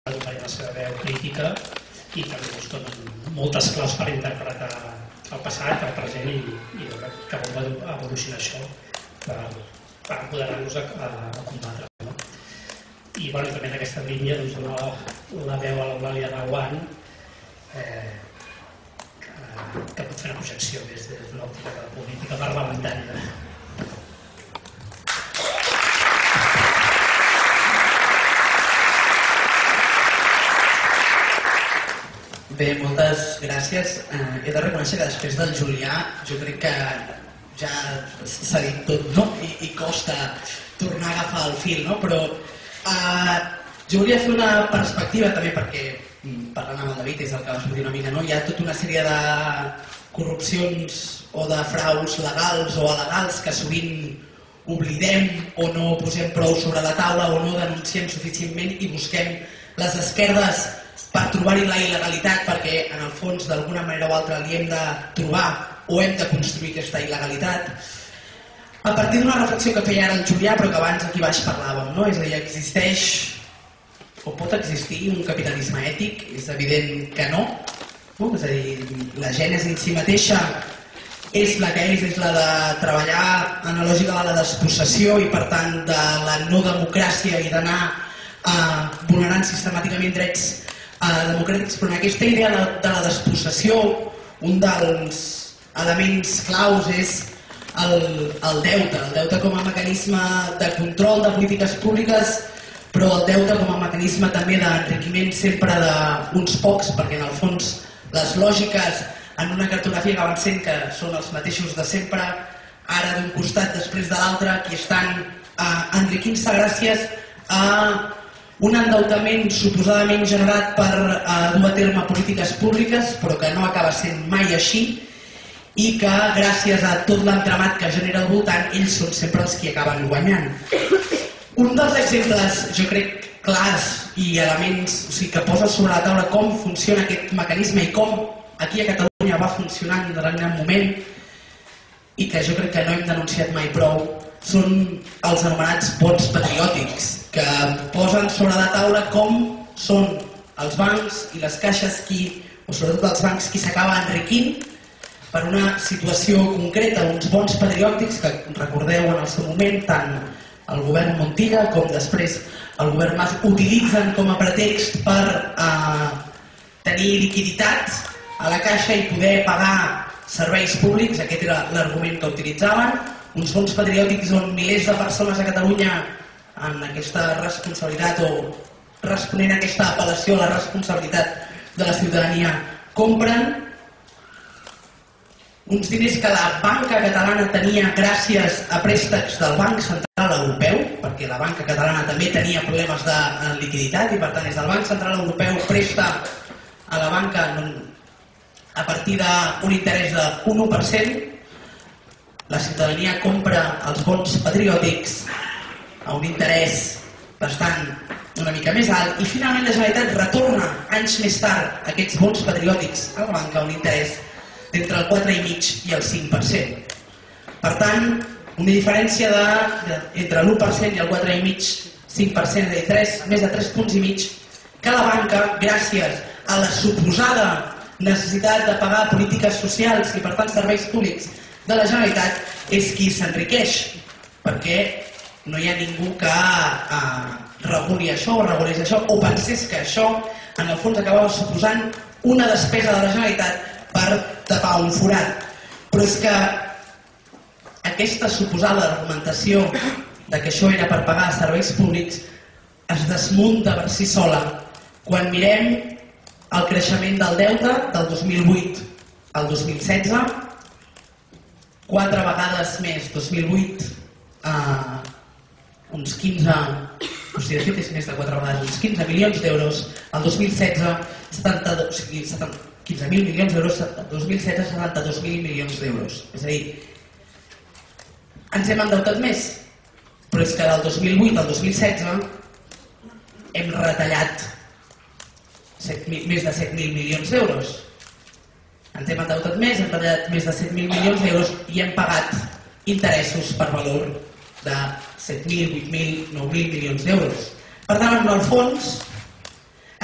donar la seva veu crítica i també ens donen moltes claus per interpretar el passat, el present i veure cap on va evolucionar això per empoderar-nos a combatre. I també en aquesta línia donar la veu a l'Eulàlia Reguant, que pot fer una projecció des d'una òptica de la política parlamentària. Bé, moltes gràcies. He de reconèixer que després del Julià jo crec que ja s'ha dit tot, no? I costa tornar a agafar el fil, no? Però jo volia fer una perspectiva també perquè, parlant amb el David, és el que va sortir una mica, no? Hi ha tota una sèrie de corrupcions o de fraus legals o alegals que sovint oblidem o no posem prou sobre la taula o no denunciem suficientment i busquem les esquerdes per trobar-hi la il·legalitat perquè en el fons d'alguna manera o altra li hem de trobar o hem de construir aquesta il·legalitat a partir d'una reflexió que feia ara el Julià però que abans aquí baix parlàvem, no? És a dir, existeix o pot existir un capitalisme ètic? És evident que no, no? És a dir, la gènesi en si mateixa és la que és la de treballar en la lògica de la despossessió i per tant de la no democràcia i d'anar vulnerant sistemàticament drets democràtics, però en aquesta idea de la despossessió un dels elements claus és el deute com a mecanisme de control de polítiques públiques, però el deute com a mecanisme també d'enriquiment sempre d'uns pocs, perquè en el fons les lògiques en una cartografia que van sent que són els mateixos de sempre, ara d'un costat després de l'altre, qui estan enriquint-se gràcies a un endeutament suposadament generat per dur a terme polítiques públiques, però que no acaba sent mai així, i que gràcies a tot l'entramat que genera al voltant, ells són sempre els qui acaben guanyant. Un dels exemples, jo crec, clars i elements que posa sobre la taula com funciona aquest mecanisme i com aquí a Catalunya va funcionant en un moment i que jo crec que no hem denunciat mai prou, són els anomenats bons patriòtics, que posen sobre la taula com són els bancs i les caixes o sobretot els bancs qui s'acaba enriquint per una situació concreta, uns bons patriòtics que recordeu en el seu moment tant el govern Montilla com després el govern Mas utilitzen com a pretext per tenir liquiditat a la caixa i poder pagar serveis públics, aquest era l'argument que utilitzaven, uns bons patriòtics on milers de persones a Catalunya en aquesta responsabilitat o responent a aquesta apel·lació a la responsabilitat de la ciutadania compren uns diners que la banca catalana tenia gràcies a préstecs del Banc Central Europeu, perquè la banca catalana també tenia problemes de liquiditat i per tant és el Banc Central Europeu presta a la banca a partir d'un interès de 1%, la ciutadania compra els bons patriòtics a un interès bastant una mica més alt i finalment la Generalitat retorna anys més tard aquests bons patriòtics a la banca a un interès d'entre el 4,5% i el 5%. Per tant, una diferència entre l'1% i el 4,5-5%, és a dir, més de 3,5 punts, que la banca, gràcies a la suposada necessitat de pagar polítiques socials i per tant serveis públics de la Generalitat, és qui s'enriqueix, perquè no hi ha ningú que reguli això o regulés això o pensés que això en el fons acabava suposant una despesa de la Generalitat per tapar un forat. Però és que aquesta suposada argumentació de que això era per pagar serveis públics es desmunta per si sola quan mirem el creixement del deute del 2008 al 2016, 4 vegades més, 2008 uns 15, o sigui, de fet és més de 4 vegades, uns 15 milions d'euros, el 2016 15.000 milions d'euros, el 2016 72.000 milions d'euros. És a dir, ens hem endeutat més, però és que del 2008 al 2016 hem retallat més de 7.000 milions d'euros. Ens hem endeutat més, hem retallat més de 7.000 milions d'euros i hem pagat interessos per valor de 7.000, 8.000, 9.000 milions d'euros. Per tant, en el fons,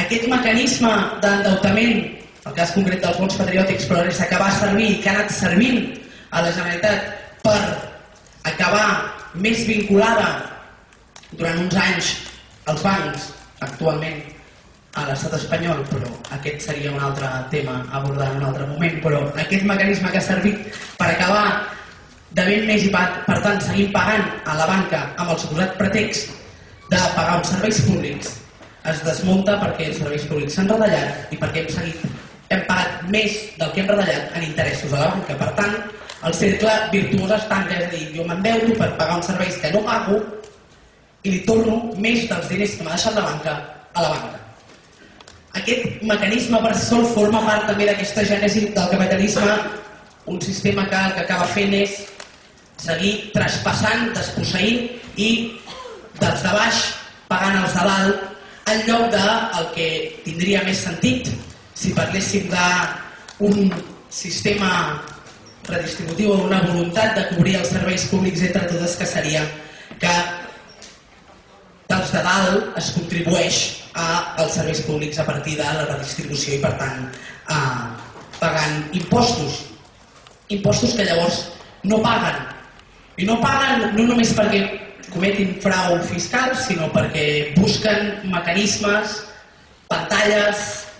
Aquest mecanisme d'endeutament, el cas concret dels bons patriòtics, però res que va servir i que ha anat servint a la Generalitat per acabar més vinculada durant uns anys als bancs, actualment a l'estat espanyol, però aquest seria un altre tema a abordar en un altre moment, però aquest mecanisme que ha servit per acabar devent més i per tant seguim pagant a la banca amb el suposat pretext de pagar uns serveis públics es desmunta perquè els serveis públics s'han retallat i perquè hem pagat més del que hem retallat en interessos a la banca. Per tant, el cercle virtuós es tanca, és a dir, jo m'endeuto per pagar uns serveis que no pago i li torno més dels diners que m'ha deixat la banca a la banca. Aquest mecanisme per si sol forma part també d'aquesta gènesi del capitalisme, un sistema que el que acaba fent és seguir traspassant, desposseint i dels de baix pagant els de dalt, en lloc del que tindria més sentit si parléssim d'un sistema redistributiu o d'una voluntat de cobrir els serveis públics entre totes, que seria que dels de dalt es contribueix als serveis públics a partir de la redistribució i, per tant, pagant impostos. Impostos que llavors no paguen. I no paguen no només perquè cometin frau fiscal, sinó perquè busquen mecanismes, pantalles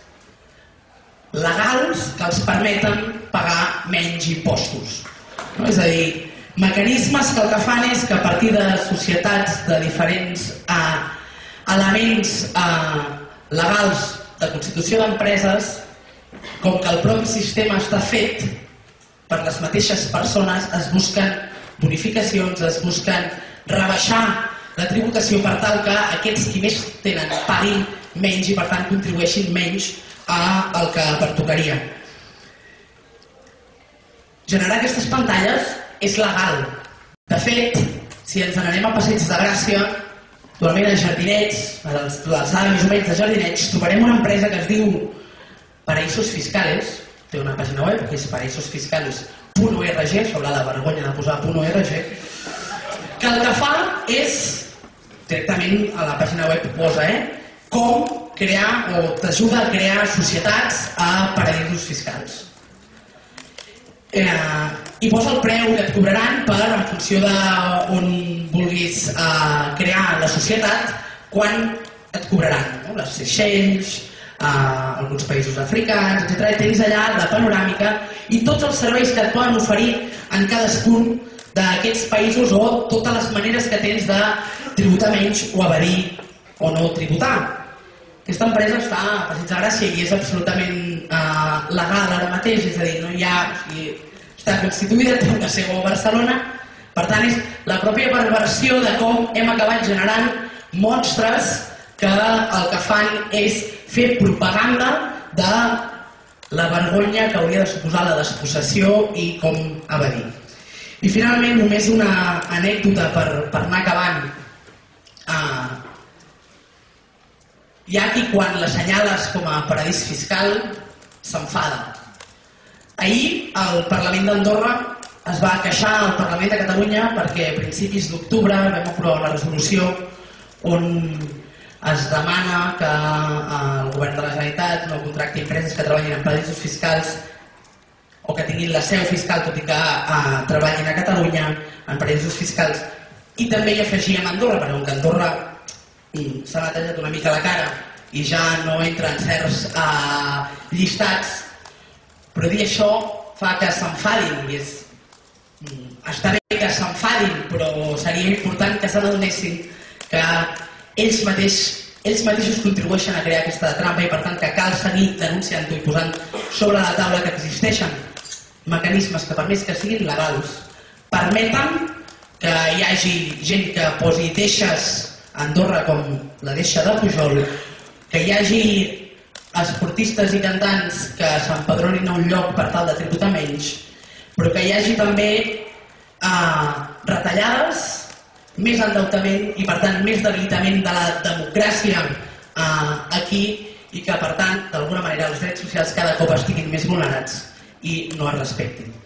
legals que els permeten pagar menys impostos. És a dir, mecanismes que el que fan és que a partir de societats de diferents elements legals de constitució d'empreses, com que el propi sistema està fet per les mateixes persones, es busquen bonificacions, es busquen rebaixar la tributació per tal que aquests qui més tenen paguin menys i per tant contribueixin menys al que pertocaria. Generar aquestes pantalles és legal. De fet, si ens n'anem a Passeig de Gràcia, actualment a Jardinets, a l'alçada més o menys de Jardinets, trobarem una empresa que es diu Paraísos Fiscales, té una pàgina web que és paraisosfiscales.org, sobre la vergonya de posar .org, que el que fa és, directament a la pàgina web posa, com crear o t'ajuda a crear societats a paradisos fiscals. I posa el preu que et cobraran en funció d'on vulguis crear la societat, quan et cobraran. Les Seychelles, alguns països africans, etc. Tens allà la panoràmica i tots els serveis que et poden oferir en cadascun d'aquests països o totes les maneres que tens de tributar menys o evadir o no tributar. Aquesta empresa està a Passeig de Gràcia i és absolutament legal ara mateix, és a dir, no hi ha... està constituïda, té una seu a Barcelona, per tant és la pròpia perversió de com hem acabat generant monstres que el que fan és fer propaganda de la vergonya que hauria de suposar la despossessió i com evadir. I finalment, només una anècdota per anar acabant. Hi ha qui quan l'assenyales com a paradís fiscal s'enfada. Ahir el Parlament d'Andorra es va queixar al Parlament de Catalunya perquè a principis d'octubre vam aprovar una resolució on es demana que el govern de la Generalitat no contracti empreses que treballin en paradisos fiscals o que tinguin la seu fiscal, tot i que treballin a Catalunya en paradisos fiscals. I també hi afegíem Andorra, perquè com que Andorra s'ha batallat una mica la cara i ja no entra en certs llistats, però dir això fa que s'enfadin i està bé que s'enfadin, però seria important que s'adonessin que ells mateixos contribueixen a crear aquesta trampa i per tant que cal seguir denunciant-ho i posant sobre la taula que existeixen mecanismes que, per més que siguin legals, permeten que hi hagi gent que posi deixes a Andorra com la deixa de Pujol, que hi hagi esportistes i cantants que s'empadronin a un lloc per tal de tributar menys, però que hi hagi també retallades, més endeutament i per tant més debilitament de la democràcia aquí i que per tant d'alguna manera els drets socials cada cop estiguin més vulnerats i no es respectin.